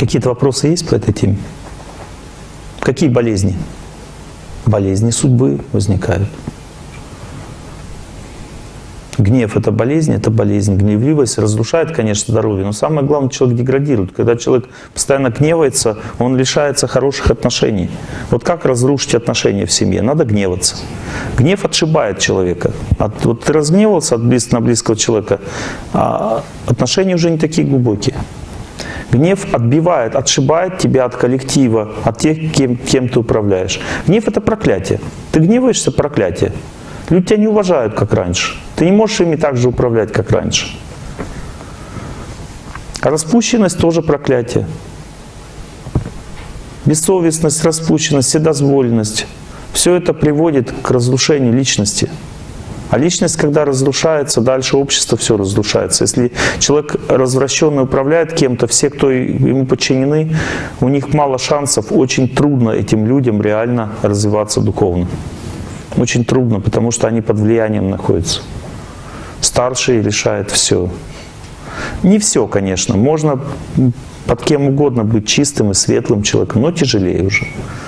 Какие-то вопросы есть по этой теме? Какие болезни? Болезни судьбы возникают. Гнев — это болезнь, гневливость разрушает, конечно, здоровье, но самое главное, человек деградирует. Когда человек постоянно гневается, он лишается хороших отношений. Вот как разрушить отношения в семье? Надо гневаться. Гнев отшибает человека. Вот ты разгневался на близкого человека, а отношения уже не такие глубокие. Гнев отбивает, отшибает тебя от коллектива, от тех, кем ты управляешь. Гнев — это проклятие. Ты гневаешься — проклятие. Люди тебя не уважают, как раньше. Ты не можешь ими так же управлять, как раньше. А распущенность тоже проклятие. Бессовестность, распущенность, вседозволенность. Все это приводит к разрушению личности. А личность, когда разрушается, дальше общество все разрушается. Если человек развращенный управляет кем-то, все, кто ему подчинены, у них мало шансов, очень трудно этим людям реально развиваться духовно. Очень трудно, потому что они под влиянием находятся. Старший решает все. Не все, конечно. Можно под кем угодно быть чистым и светлым человеком, но тяжелее уже.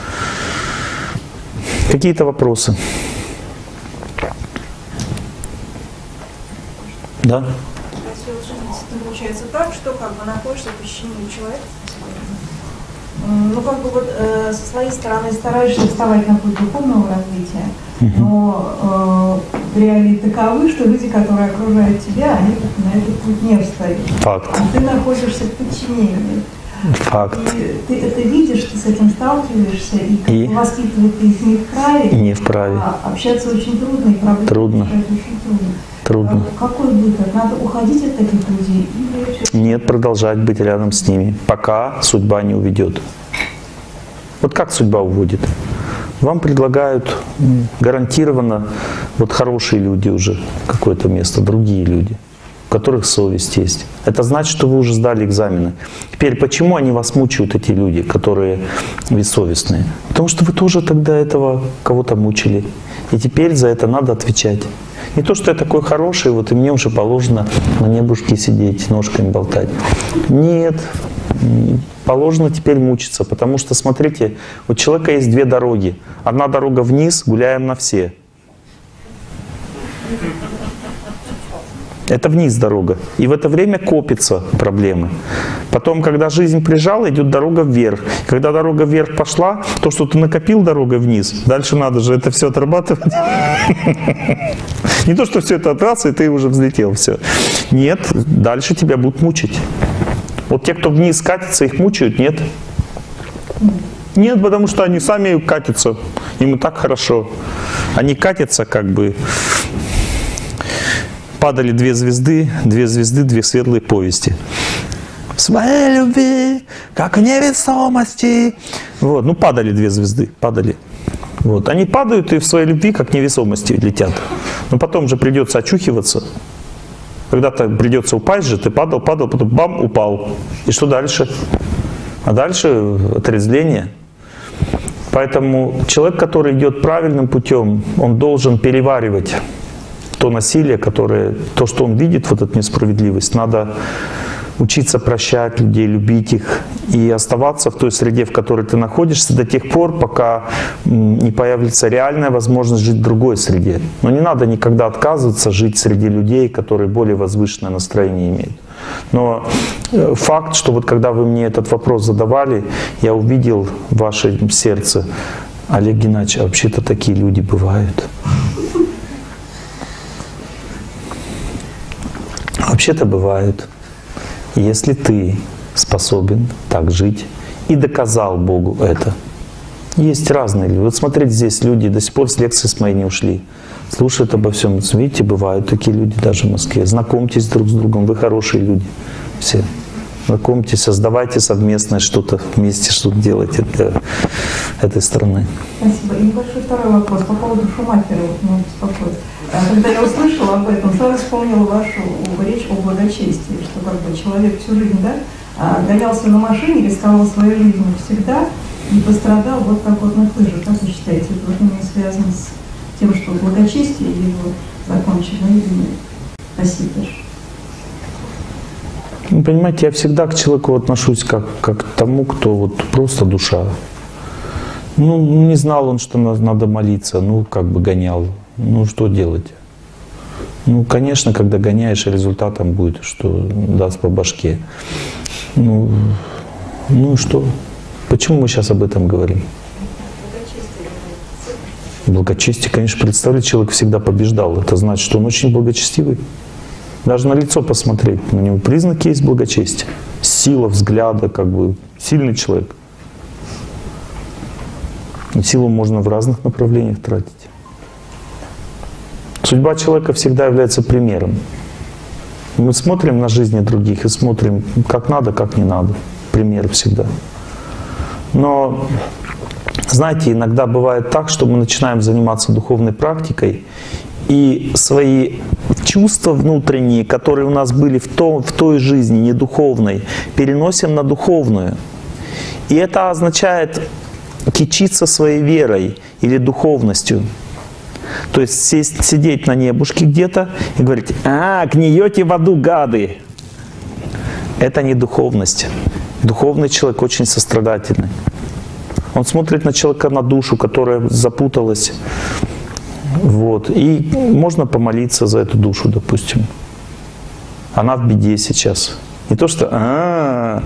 Какие-то вопросы? Да? Получается так, что как бы находишься в подчинении человека. Ну, как бы вот со своей стороны стараешься вставать на путь духовного развития, но реалии таковы, что люди, которые окружают тебя, они на этот путь не встают. Факт. А ты находишься в подчинении. Факт. И ты это видишь, ты с этим сталкиваешься, и воспитывать ты их не вправе. Не вправе. А общаться очень трудно, и проблемы трудно. решать очень трудно. Трудно. Какой выход? Надо уходить от таких людей? Нет, продолжать быть рядом с ними, пока судьба не уведет. Вот как судьба уводит? Вам предлагают гарантированно вот хорошие люди уже какое-то место, другие люди, у которых совесть есть. Это значит, что вы уже сдали экзамены. Теперь почему они вас мучают, эти люди, которые бессовестные? Потому что вы тоже тогда этого кого-то мучили. И теперь за это надо отвечать. Не то, что я такой хороший, вот и мне уже положено на небушке сидеть, ножками болтать. Нет, положено теперь мучиться, потому что, смотрите, у человека есть две дороги. Одна дорога вниз, гуляем на все. Это вниз дорога. И в это время копятся проблемы. Потом, когда жизнь прижала, идет дорога вверх. Когда дорога вверх пошла, то, что ты накопил дорогой вниз, дальше надо же это все отрабатывать. Не то, что все это отрался, и ты уже взлетел, все. Нет, дальше тебя будут мучить. Вот те, кто вниз катится, их мучают, нет? Нет, потому что они сами катятся. Им и так хорошо. Они катятся как бы... Падали две звезды, две светлые повести. В своей любви, как в невесомости. Вот, ну падали две звезды, падали. Вот, они падают и в своей любви, как в невесомости, летят. Но потом же придется очухиваться. Когда-то придется упасть же, ты падал, потом бам, упал. И что дальше? А дальше отрезвление. Поэтому человек, который идет правильным путем, он должен переваривать то насилие, то, что он видит, вот эту несправедливость. Надо учиться прощать людей, любить их и оставаться в той среде, в которой ты находишься, до тех пор, пока не появится реальная возможность жить в другой среде. Но не надо никогда отказываться жить среди людей, которые более возвышенное настроение имеют. Но факт, что вот когда вы мне этот вопрос задавали, я увидел в вашем сердце: Олег Геннадьевич, а вообще-то такие люди бывают. Вообще-то бывают. Если ты способен так жить и доказал Богу это. Есть разные люди. Вот смотрите, здесь люди до сих пор с лекции с моей не ушли. Слушают обо всем. Видите, бывают такие люди даже в Москве. Знакомьтесь друг с другом, вы хорошие люди. Все. Знакомьтесь, создавайте совместное что-то вместе, что-то делайте для этой страны. Спасибо. И небольшой второй вопрос по поводу Шумахера. Вот меня беспокоит. Когда я услышала об этом, сразу вспомнила вашу речь о благочестии, что как бы человек всю жизнь, да, гонялся на машине, рисковал своей жизнью всегда и пострадал вот так вот на лыжах. Как вы считаете, это вот именно связано с тем, что благочестие его закончено или нет? Спасибо. Понимаете, я всегда к человеку отношусь как к тому, кто вот просто душа. Ну, не знал он, что надо молиться, ну, как бы гонял. Ну, что делать? Ну, конечно, когда гоняешь, результатом будет, что даст по башке. Ну и что? Почему мы сейчас об этом говорим? Благочестие, конечно, представляете, человек всегда побеждал. Это значит, что он очень благочестивый. Даже на лицо посмотреть, на него признаки есть благочестия. Сила взгляда, как бы сильный человек. И силу можно в разных направлениях тратить. Судьба человека всегда является примером. Мы смотрим на жизни других и смотрим, как надо, как не надо. Пример всегда. Но, знаете, иногда бывает так, что мы начинаем заниматься духовной практикой, и свои чувства внутренние, которые у нас были в той жизни, не духовной, переносим на духовную. И это означает кичиться своей верой или духовностью. То есть сидеть на небушке где-то и говорить: гниете в аду, гады. Это не духовность. Духовный человек очень сострадательный. Он смотрит на человека, на душу, которая запуталась. Вот. И можно помолиться за эту душу, допустим. Она в беде сейчас. Не то, что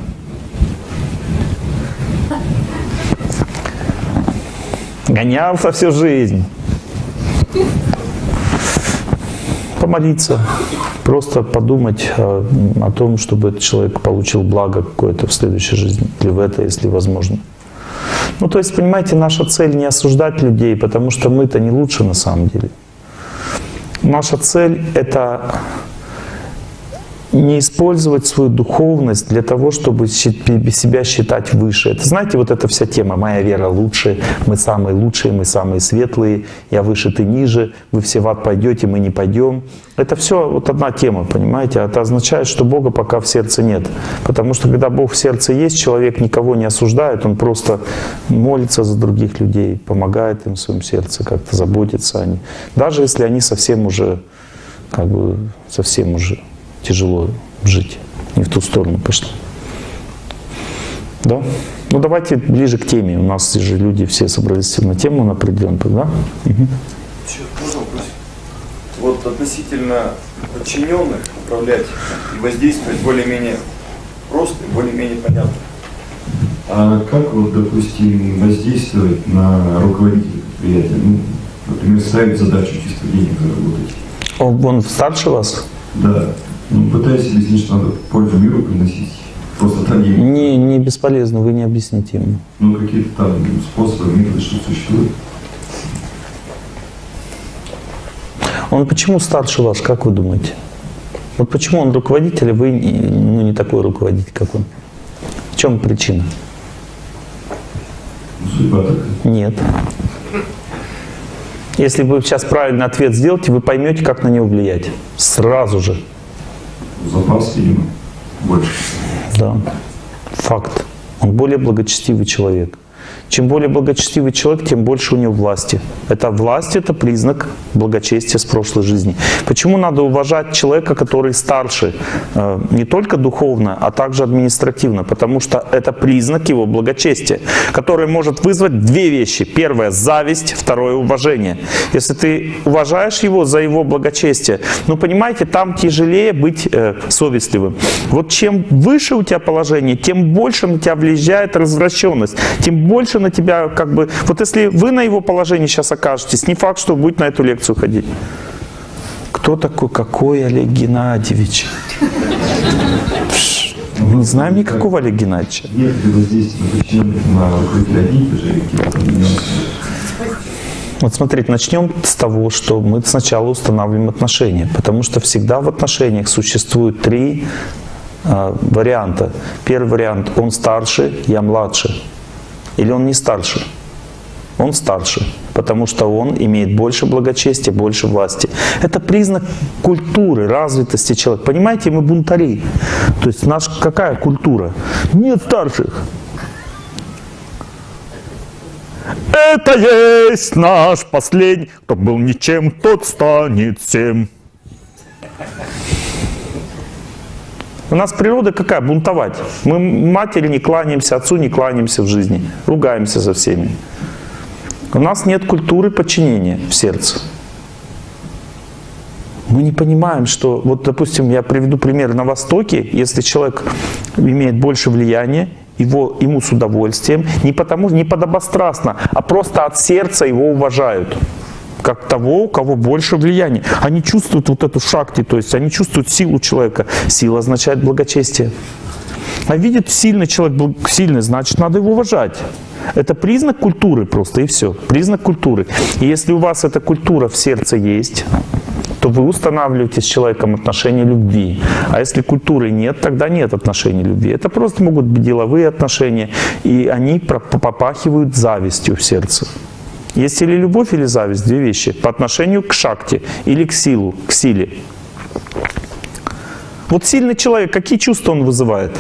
гонялся всю жизнь. Помолиться. Просто подумать о том, чтобы этот человек получил благо какое-то в следующей жизни. Или в этой, если возможно. Ну, то есть, понимаете, наша цель не осуждать людей, потому что мы-то не лучше на самом деле. Наша цель — это не использовать свою духовность для того, чтобы себя считать выше. Это, знаете, вот эта вся тема: моя вера лучше, мы самые лучшие, мы самые светлые, я выше, ты ниже, вы все в ад пойдете, мы не пойдем. Это все вот одна тема, понимаете? Это означает, что Бога пока в сердце нет. Потому что когда Бог в сердце есть, человек никого не осуждает, он просто молится за других людей, помогает им в своем сердце, как-то заботится о них. Даже если они совсем уже, совсем уже тяжело жить, не в ту сторону пошли. Да? Ну давайте ближе к теме. У нас же люди все собрались на тему на определенную, да? Угу. Еще можно вопрос? Вот относительно подчиненных управлять и воздействовать более-менее просто и более-менее понятно. А как вот, допустим, воздействовать на руководителя предприятия? Ну, например, ставить задачу чисто денег заработать. Он старше вас? Да. Ну, пытаюсь объяснить, что надо пользу миру приносить. Просто так не бесполезно, вы не объясните ему. Ну, какие-то там способы, методы, что существуют. Он почему старше вас, как вы думаете? Вот почему он руководитель, а вы не такой руководитель, как он? В чем причина? Судьба такая. Нет. Если вы сейчас правильный ответ сделаете, вы поймете, как на него влиять. Сразу же. Запас, видимо, больше. Да. Факт. Он более благочестивый человек. Чем более благочестивый человек, тем больше у него власти. Власть — это признак благочестия с прошлой жизни. Почему надо уважать человека, который старше, не только духовно, а также административно? Потому что это признак его благочестия, который может вызвать две вещи. Первое — зависть, второе — уважение. Если ты уважаешь его за его благочестие, ну, понимаете, там тяжелее быть совестливым. Вот чем выше у тебя положение, тем больше на тебя влияет развращенность, тем больше на тебя Вот если вы на его положении сейчас окажетесь, не факт, что вы будете на эту лекцию ходить. Кто такой? Какой Олег Геннадьевич? Мы не знаем никакого Олега Геннадьевича. Нет воздействия на руководителя одних же каких-то. Вот смотрите, начнем с того, что мы сначала устанавливаем отношения. Потому что всегда в отношениях существует три варианта. Первый вариант — он старше, я младше. Или он не старше? Он старше, потому что он имеет больше благочестия, больше власти. Это признак культуры, развитости человека. Понимаете, мы бунтари. То есть наша какая культура? Нет старших. Это есть наш последний. Кто был ничем, тот станет всем. У нас природа какая? Бунтовать. Мы матери не кланяемся, отцу не кланяемся в жизни. Ругаемся со всеми. У нас нет культуры подчинения в сердце. Мы не понимаем, что, вот, допустим, я приведу пример на Востоке, если человек имеет больше влияния, ему с удовольствием, не подобострастно, а просто от сердца его уважают. Как того, у кого больше влияния. Они чувствуют вот эту шакти, то есть они чувствуют силу человека. Сила означает благочестие. А видит сильный человек, сильный, значит, надо его уважать. Это признак культуры просто, и все. Признак культуры. И если у вас эта культура в сердце есть, то вы устанавливаете с человеком отношения любви. А если культуры нет, тогда нет отношений любви. Это просто могут быть деловые отношения, и они попахивают завистью в сердце. Есть или любовь, или зависть, две вещи. По отношению к шакти или к силе. Вот сильный человек, какие чувства он вызывает?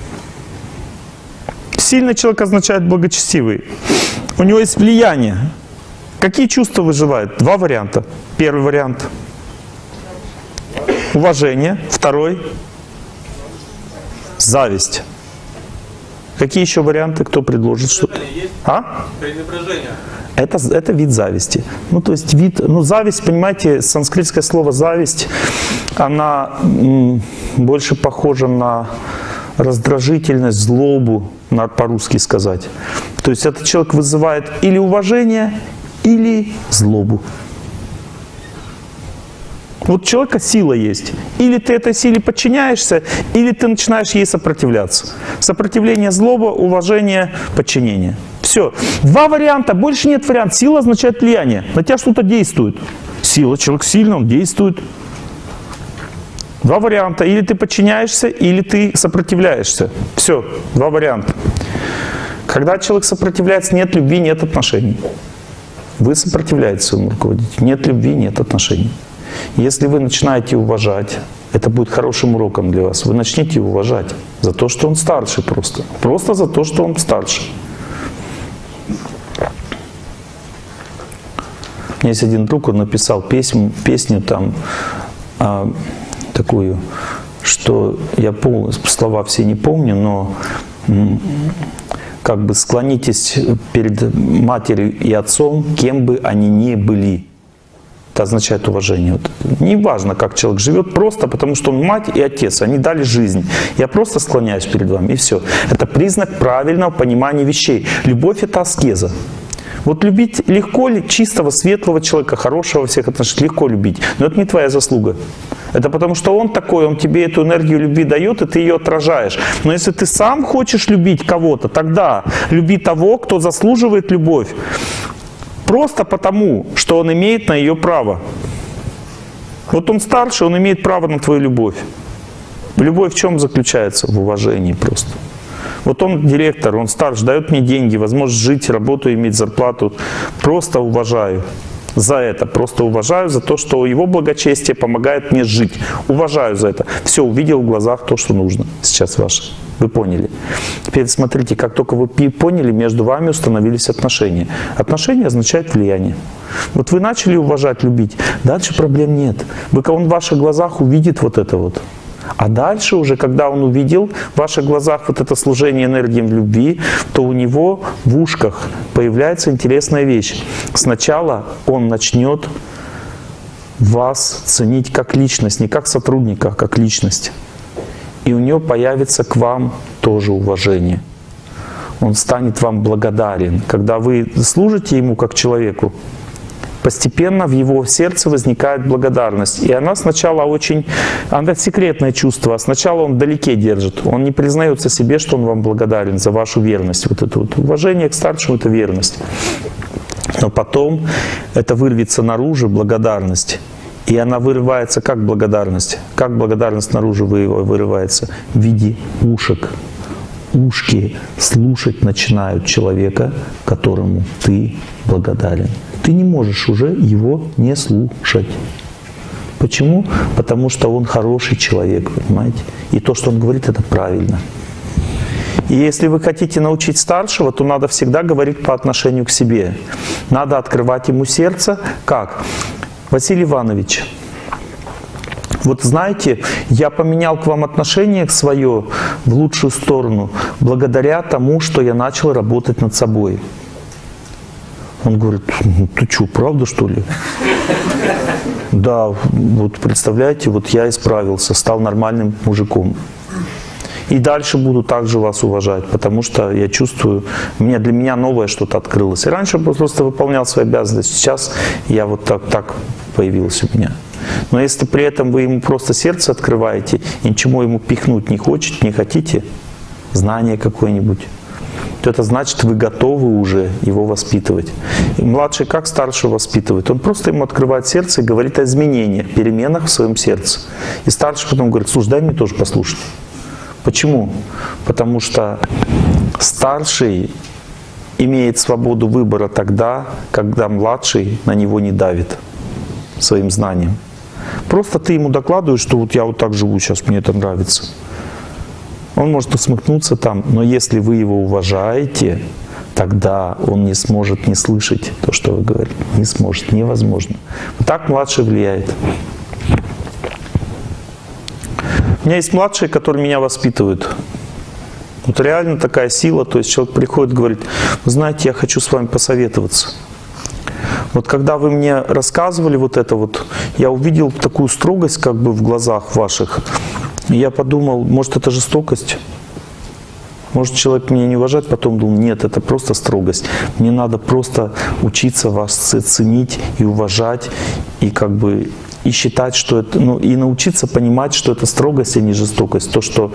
Сильный человек означает благочестивый. У него есть влияние. Какие чувства выживает? Два варианта. Первый вариант — уважение. Второй — зависть. Какие еще варианты? Кто предложит что-то? А? Пренебрежение. Это вид зависти. Ну, то есть зависть, понимаете, санскритское слово «зависть», она больше похожа на раздражительность, злобу, надо по-русски сказать. То есть этот человек вызывает или уважение, или злобу. Вот у человека сила есть. Или ты этой силе подчиняешься, или ты начинаешь ей сопротивляться. Сопротивление — злоба, уважение — подчинение. Все. Два варианта, больше нет вариантов. Сила означает влияние. На тебя что-то действует. Сила, человек сильный, он действует. Два варианта. Или ты подчиняешься, или ты сопротивляешься. Все. Два варианта. Когда человек сопротивляется, нет любви, нет отношений. Вы сопротивляетесь своему руководителю. Нет любви, нет отношений. Если вы начинаете уважать, это будет хорошим уроком для вас. Вы начнете его уважать за то, что он старше просто. Просто за то, что он старше. У меня есть один друг, он написал песню там такую, что я слова все не помню, но как бы склонитесь перед матерью и отцом, кем бы они ни были. Это означает уважение. Вот. Не важно, как человек живет, просто потому что он мать и отец, они дали жизнь. Я просто склоняюсь перед вами, и все. Это признак правильного понимания вещей. Любовь — это аскеза. Вот любить легко, чистого, светлого человека, хорошего во всех отношениях, легко любить. Но это не твоя заслуга. Это потому что он такой, он тебе эту энергию любви дает, и ты ее отражаешь. Но если ты сам хочешь любить кого-то, тогда люби того, кто заслуживает любовь. Просто потому, что он имеет на ее право. Вот он старше, он имеет право на твою любовь. Любовь в чем заключается? В уважении просто. Вот он директор, он старше, дает мне деньги, возможность жить, работу, иметь зарплату. Просто уважаю за это. Просто уважаю за то, что его благочестие помогает мне жить. Уважаю за это. Все, увидел в глазах то, что нужно сейчас ваше. Вы поняли. Теперь смотрите, как только вы поняли, между вами установились отношения. Отношения означают влияние. Вот вы начали уважать, любить, дальше проблем нет. Он в ваших глазах увидит вот это вот. А дальше уже, когда он увидел в ваших глазах вот это служение энергиям любви, то у него в ушках появляется интересная вещь. Сначала он начнет вас ценить как личность, не как сотрудника, а как личность. И у него появится к вам тоже уважение. Он станет вам благодарен. Когда вы служите ему как человеку, постепенно в его сердце возникает благодарность. И она сначала она секретное чувство. Сначала он вдалеке держит. Он не признается себе, что он вам благодарен за вашу верность. Вот это вот уважение к старшему — это верность. Но потом это вырвется наружу, благодарность. И она вырывается как благодарность. Как благодарность наружу вырывается? В виде ушек. Ушки слушать начинают человека, которому ты благодарен. Ты не можешь уже его не слушать. Почему? Потому что он хороший человек, понимаете? И то, что он говорит, это правильно. И если вы хотите научить старшего, то надо всегда говорить по отношению к себе. Надо открывать ему сердце. Как? Василий Иванович, Вот знаете, я поменял к вам отношение свое в лучшую сторону благодаря тому, что я начал работать над собой. Он говорит, ты что, правда что ли? Да, вот представляете, вот я исправился, стал нормальным мужиком. И дальше буду также вас уважать, потому что я чувствую, для меня новое что-то открылось. И раньше я просто выполнял свои обязанности, сейчас я вот так появился у меня. Но если при этом вы ему просто сердце открываете и ничего ему пихнуть не хотите, знание какое-нибудь, то это значит, вы готовы уже его воспитывать. И младший как старшего воспитывает? Он просто ему открывает сердце и говорит о изменениях, переменах в своем сердце. И старший потом говорит, слушай, дай мне тоже послушать. Почему? Потому что старший имеет свободу выбора тогда, когда младший на него не давит своим знанием. Просто ты ему докладываешь, что вот я вот так живу сейчас, мне это нравится. Он может усмехнуться там, но если вы его уважаете, тогда он не сможет не слышать то, что вы говорите. Не сможет, невозможно. Вот так младший влияет. У меня есть младшие, которые меня воспитывают. Вот реально такая сила, то есть человек приходит и говорит, вы знаете, я хочу с вами посоветоваться. Вот когда вы мне рассказывали вот это вот, я увидел такую строгость как бы в глазах ваших. И я подумал, может это жестокость? Может человек меня не уважает, потом думал, нет, это просто строгость. Мне надо просто учиться вас ценить и уважать, и как бы и считать, что это, и научиться понимать, что это строгость, а не жестокость. То, что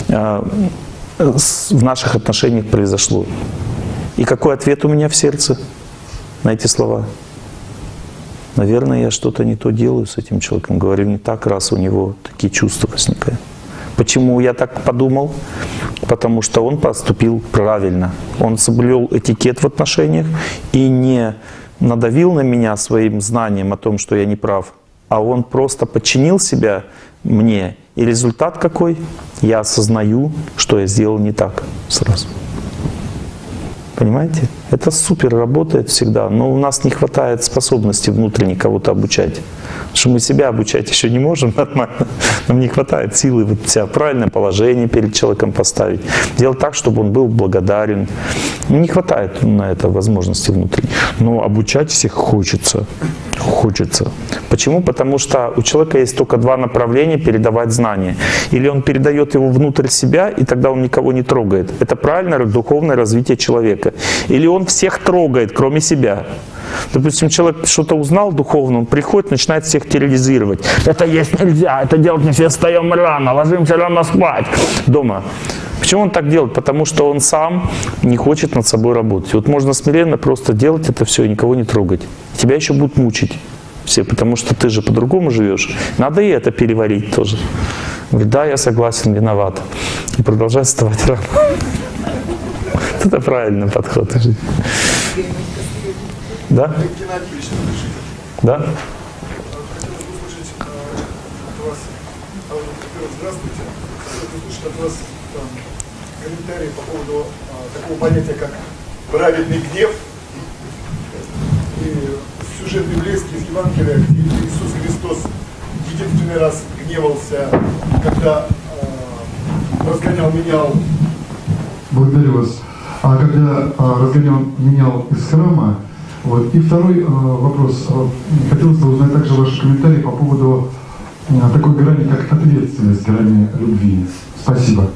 в наших отношениях произошло. И какой ответ у меня в сердце на эти слова? Наверное, я что-то не то делаю с этим человеком. Говорю не так, раз у него такие чувства возникают. Почему я так подумал? Потому что он поступил правильно. Он соблюл этикет в отношениях и не надавил на меня своим знанием о том, что я не прав, а он просто подчинил себя мне. И результат какой? Я осознаю, что я сделал не так сразу. Понимаете? Это супер работает всегда, но у нас не хватает способности внутренне кого-то обучать. Потому что мы себя обучать еще не можем нормально. Нам не хватает силы вот себя правильное положение перед человеком поставить. Делать так, чтобы он был благодарен. Не хватает на это возможности внутренней. Но обучать всех хочется. Хочется. Почему? Потому что у человека есть только два направления передавать знания. Или он передает его внутрь себя, и тогда он никого не трогает. Это правильное духовное развитие человека. Или он всех трогает, кроме себя. Допустим, человек что-то узнал духовно, он приходит, начинает всех терроризировать. Это есть нельзя, это делать нельзя, встаем рано, ложимся рано спать дома. Почему он так делает? Потому что он сам не хочет над собой работать. Вот можно смиренно просто делать это все и никого не трогать. Тебя еще будут мучить все, потому что ты же по-другому живешь. Надо и это переварить тоже. Говорит, да, я согласен, виноват. И продолжать вставать рано. Это правильный подход. Да? Да? Здравствуйте. Хотел услышать от вас комментарии по поводу такого понятия, как праведный гнев. И сюжет библейский из Евангелия, где Иисус Христос единственный раз гневался, когда менял. Благодарю вас. А когда менял из храма. Вот. И второй вопрос. Хотелось бы узнать также ваши комментарии по поводу такой грани, как ответственность, грани любви. Спасибо.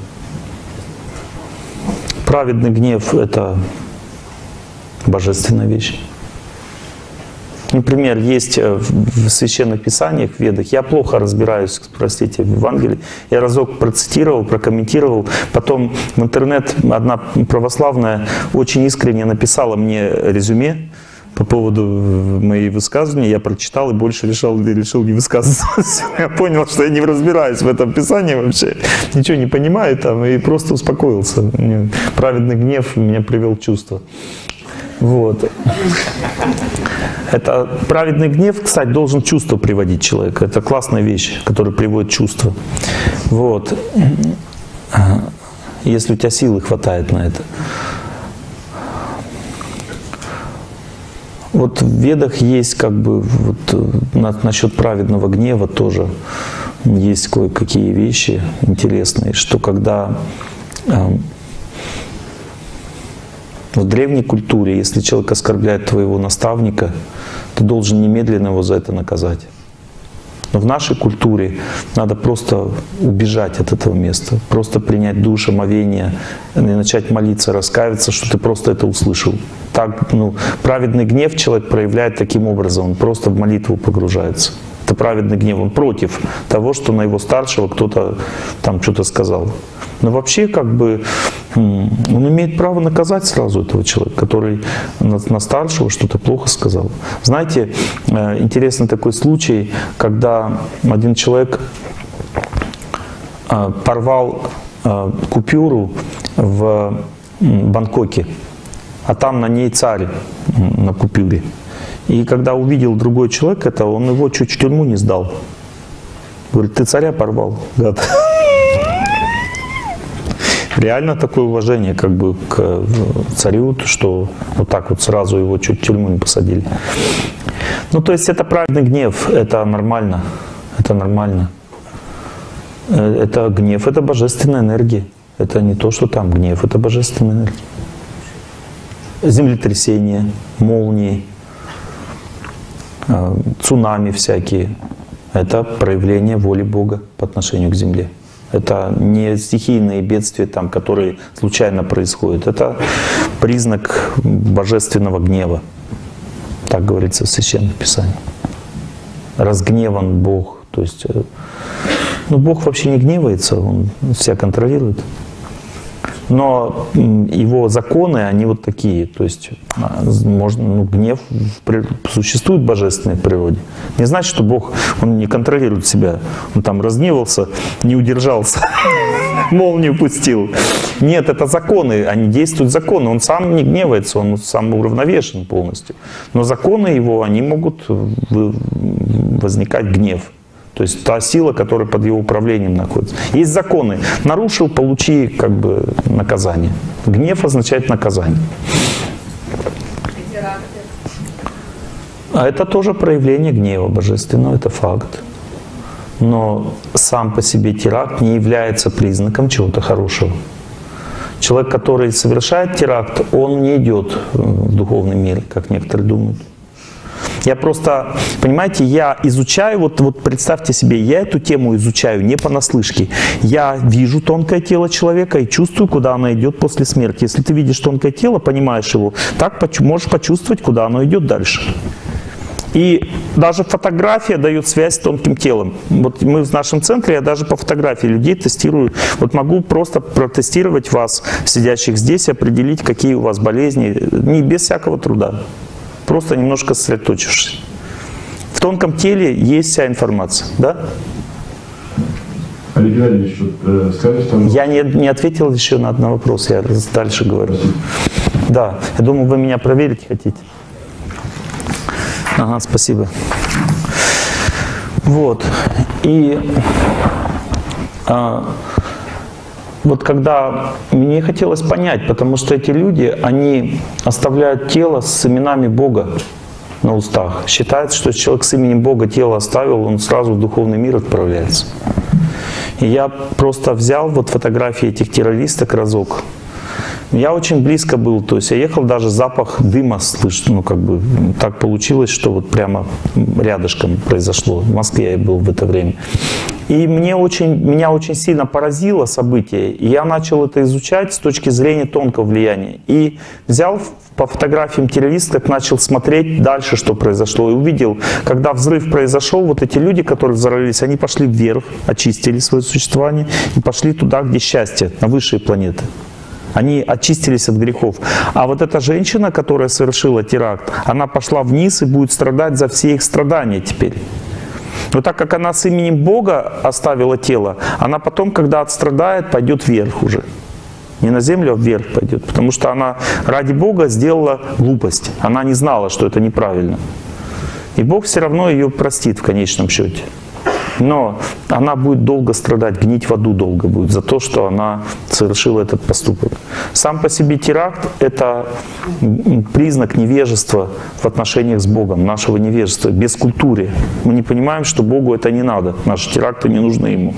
Праведный гнев — это божественная вещь. Например, есть в Священных Писаниях, в Ведах, я плохо разбираюсь, простите, в Евангелии, я разок процитировал, прокомментировал, потом в интернет одна православная очень искренне написала мне резюме по поводу моих высказываний, я прочитал и больше решил не высказываться. Я понял, что я не разбираюсь в этом Писании вообще, ничего не понимаю там, и просто успокоился. Праведный гнев меня привел в чувство. Вот. Это праведный гнев, кстати, должен чувство приводить человека. Это классная вещь, которая приводит чувство. Вот. Если у тебя силы хватает на это. Вот в Ведах есть как бы вот насчет праведного гнева тоже. есть кое-какие вещи интересные, что когда в древней культуре, если человек оскорбляет твоего наставника, ты должен немедленно его за это наказать. Но в нашей культуре надо просто убежать от этого места, просто принять душ, омовение и начать молиться, раскаиваться, что ты просто это услышал. Так, праведный гнев человек проявляет таким образом, он просто в молитву погружается. Это праведный гнев, он против того, что на его старшего кто-то там что-то сказал. Но вообще, как бы, он имеет право наказать сразу этого человека, который на старшего что-то плохо сказал. Знаете, интересный такой случай, когда один человек порвал купюру в Бангкоке, а там на ней царь на купюре. И когда увидел другой человек это, он его чуть в тюрьму не сдал. Говорит, ты царя порвал, гад. Реально такое уважение как бы к царю, что вот так вот сразу его чуть в тюрьму не посадили. Ну, то есть это праведный гнев, это нормально. Это нормально. Это гнев, это божественная энергия. Это не то, что там гнев, это божественная энергия. Землетрясения, молнии, цунами всякие. Это проявление воли Бога по отношению к земле. Это не стихийные бедствия, там, которые случайно происходят. Это признак божественного гнева. Так говорится в Священном Писании. Разгневан Бог. То есть, Бог вообще не гневается, Он себя контролирует. Но его законы, они вот такие. То есть можно, гнев существует в божественной природе. Не значит, что Бог, Он не контролирует себя. Он там разгневался, не удержался, молнию пустил. Нет, это законы, они действуют законы. Он сам не гневается, он сам уравновешен полностью. Но законы его, они могут возникать гнев. То есть та сила, которая под его управлением находится. Есть законы. Нарушил, получи как бы наказание. Гнев означает наказание. А это тоже проявление гнева божественного, это факт. Но сам по себе теракт не является признаком чего-то хорошего. Человек, который совершает теракт, он не идет в духовный мир, как некоторые думают. Я просто, понимаете, я изучаю, вот представьте себе, я эту тему изучаю не понаслышке. Я вижу тонкое тело человека и чувствую, куда оно идет после смерти. Если ты видишь тонкое тело, понимаешь его, так можешь почувствовать, куда оно идет дальше. И даже фотография дает связь с тонким телом. Вот мы в нашем центре, я даже по фотографии людей тестирую. Вот могу просто протестировать вас, сидящих здесь, определить, какие у вас болезни, не без всякого труда. Просто немножко сосредоточившись. В тонком теле есть вся информация, да? Олег Геннадьевич, скажите, там... Я не ответил еще на один вопрос, я дальше говорю. Да, я думаю, вы меня проверить хотите. Ага, спасибо. Вот. И вот когда мне хотелось понять, потому что эти люди, они оставляют тело с именами Бога на устах. Считается, что если человек с именем Бога тело оставил, он сразу в духовный мир отправляется. И я просто взял вот фотографии этих террористок разок. Я очень близко был, то есть я ехал, даже запах дыма слышно, как бы так получилось, что вот прямо рядышком произошло. В Москве я был в это время. И меня очень сильно поразило событие, и я начал это изучать с точки зрения тонкого влияния. И взял по фотографиям террористок, начал смотреть дальше, что произошло, и увидел, когда взрыв произошел, вот эти люди, которые взорвались, они пошли вверх, очистили свое существование и пошли туда, где счастье, на высшие планеты. Они очистились от грехов. А вот эта женщина, которая совершила теракт, она пошла вниз и будет страдать за все их страдания теперь. Но так как она с именем Бога оставила тело, она потом, когда отстрадает, пойдет вверх уже. Не на землю, а вверх пойдет. Потому что она ради Бога сделала глупость. Она не знала, что это неправильно. И Бог все равно ее простит в конечном счете. Но она будет долго страдать, гнить в аду долго будет за то, что она совершила этот поступок. Сам по себе теракт — это признак невежества в отношениях с Богом, нашего невежества, без культуры. Мы не понимаем, что Богу это не надо, наши теракты не нужны Ему.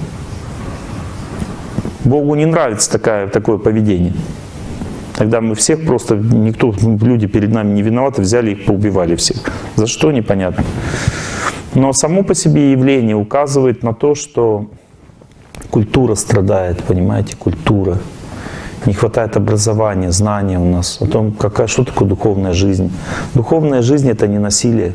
Богу не нравится такое поведение. Тогда мы всех просто, люди перед нами не виноваты, взяли их, поубивали всех. За что — непонятно. Но само по себе явление указывает на то, что культура страдает, понимаете, культура. Не хватает образования, знания у нас о том, что такое духовная жизнь. Духовная жизнь — это не насилие.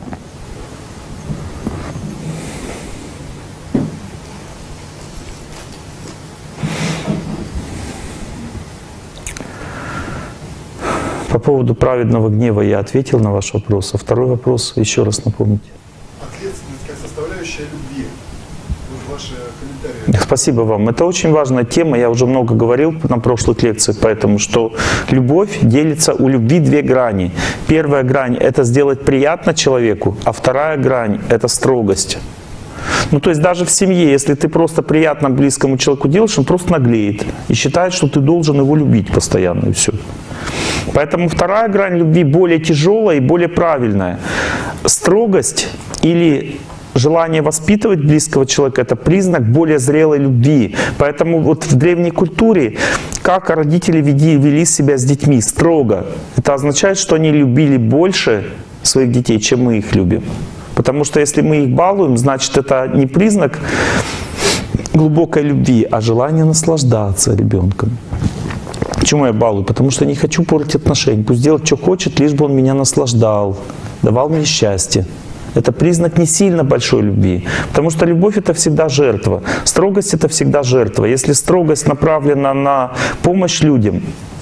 По поводу праведного гнева я ответил на ваш вопрос. А второй вопрос еще раз напомните. Ответственность как составляющая любви. Вот ваши комментарии. Спасибо вам. Это очень важная тема. Я уже много говорил на прошлых лекциях, поэтому что любовь делится, у любви две грани. Первая грань — это сделать приятно человеку, а вторая грань — это строгость. Ну, то есть даже в семье, если ты просто приятно близкому человеку делаешь, он просто наглеет и считает, что ты должен его любить постоянно, и все. Поэтому вторая грань любви более тяжелая и более правильная. Строгость или желание воспитывать близкого человека — это признак более зрелой любви. Поэтому вот в древней культуре, как родители вели себя с детьми строго, это означает, что они любили больше своих детей, чем мы их любим. Потому что если мы их балуем, значит, это не признак глубокой любви, а желание наслаждаться ребенком. Почему я балую? Потому что не хочу портить отношения. Пусть делает, что хочет, лишь бы он меня наслаждал, давал мне счастье. Это признак не сильно большой любви. Потому что любовь — это всегда жертва. Строгость — это всегда жертва. Если строгость направлена на помощь людям.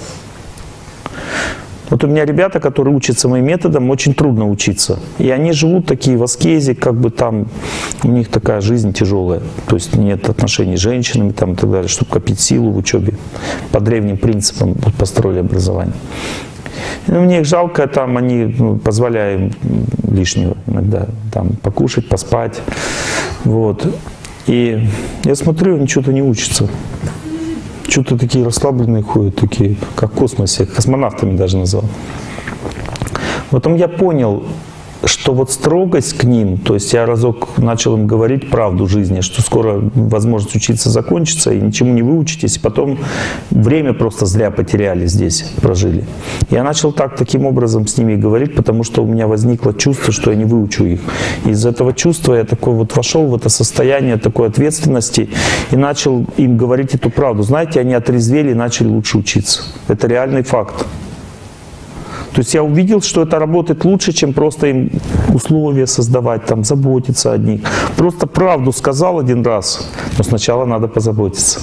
Вот у меня ребята, которые учатся моим методам, очень трудно учиться. И они живут такие в аскезе, как бы там у них такая жизнь тяжелая. То есть нет отношений с женщинами там, и так далее, чтобы копить силу в учебе. По древним принципам построили образование. И мне их жалко, там они позволяют лишнего иногда там, покушать, поспать. Вот. И я смотрю, они что-то не учатся. Что-то такие расслабленные ходят, такие, как в космосе, космонавтами даже назвал. Потом я понял, что вот строгость к ним, то есть я разок начал им говорить правду жизни, что скоро возможность учиться закончится, и ничему не выучитесь, и потом время просто зря потеряли здесь, прожили. Я начал таким образом с ними говорить, потому что у меня возникло чувство, что я не выучу их. Из этого чувства я такой вот вошел в это состояние такой ответственности и начал им говорить эту правду. Знаете, они отрезвели и начали лучше учиться. Это реальный факт. То есть я увидел, что это работает лучше, чем просто им условия создавать, там, заботиться о них. Просто правду сказал один раз, но сначала надо позаботиться.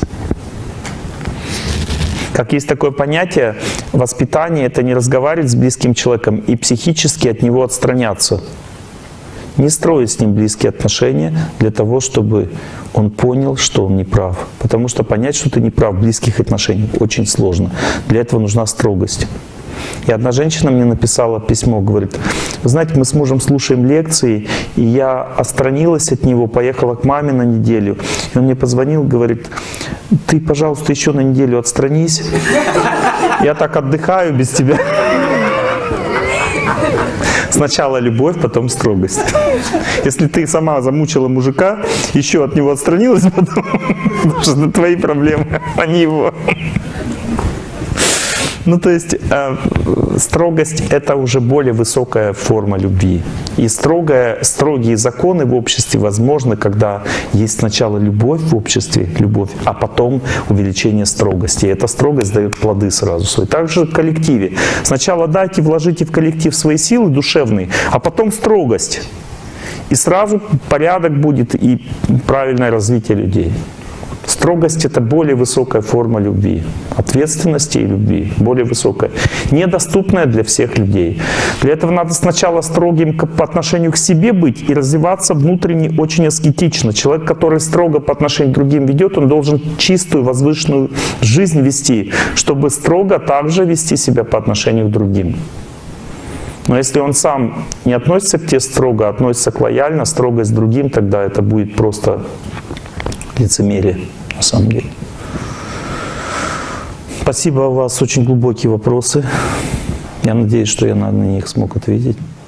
Как есть такое понятие, воспитание — это не разговаривать с близким человеком и психически от него отстраняться. Не строить с ним близкие отношения для того, чтобы он понял, что он не прав. Потому что понять, что ты не прав в близких отношениях, очень сложно. Для этого нужна строгость. И одна женщина мне написала письмо, говорит: вы знаете, мы с мужем слушаем лекции, и я отстранилась от него, поехала к маме на неделю. И он мне позвонил, говорит: ты, пожалуйста, еще на неделю отстранись. Я так отдыхаю без тебя. Сначала любовь, потом строгость. Если ты сама замучила мужика, еще от него отстранилась, потом, потому что это твои проблемы, а не его. Ну, то есть строгость — это уже более высокая форма любви. И строгие законы в обществе возможны, когда есть сначала любовь в обществе, любовь, а потом увеличение строгости. И эта строгость дает плоды сразу свои. Также в коллективе. Сначала вложите в коллектив свои силы душевные, а потом строгость. И сразу порядок будет и правильное развитие людей. Строгость — это более высокая форма любви, ответственности и любви, более высокая, недоступная для всех людей. Для этого надо сначала строгим по отношению к себе быть и развиваться внутренне очень аскетично. Человек, который строго по отношению к другим ведет, он должен чистую, возвышенную жизнь вести, чтобы строго также вести себя по отношению к другим. Но если он сам не относится к тебе строго, а относится к лояльно, строгость к другим, тогда это будет просто лицемерие на самом деле. Спасибо, у вас очень глубокие вопросы. Я надеюсь, что я на них смог ответить.